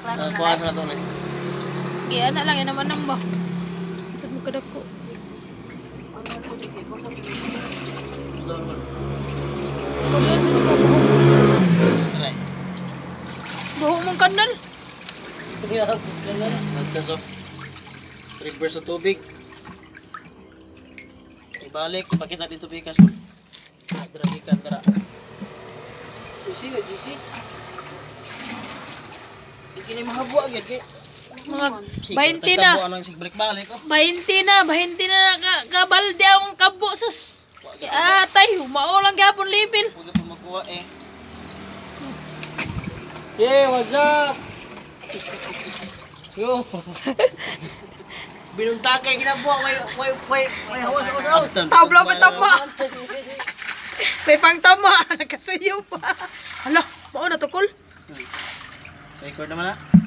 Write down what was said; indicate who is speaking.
Speaker 1: Kuha sa nato ni.
Speaker 2: Giya na lang yan naman nang ba. Ito mo kadako. Buho mong kanal.
Speaker 1: Nagkaso. Reverse sa tubig. Ibalik, pakita dito pikas ko. Dragikan dara. GC ga GC. Ikini mahabwa gyud kay
Speaker 2: Mga 20 na.
Speaker 1: Ano yung balik-balik ko?
Speaker 2: 20 na kabalde akong kabo sus. Atay, humao lang gapon level.
Speaker 1: Huwag pa magkuha eh. Yeah, what's up? Yo. Binuntagay ginabuha, may hawas.
Speaker 2: Tabla pa tama. May pangtama, nakasuyo pa. Hala, mao na tukol.
Speaker 1: Record naman na.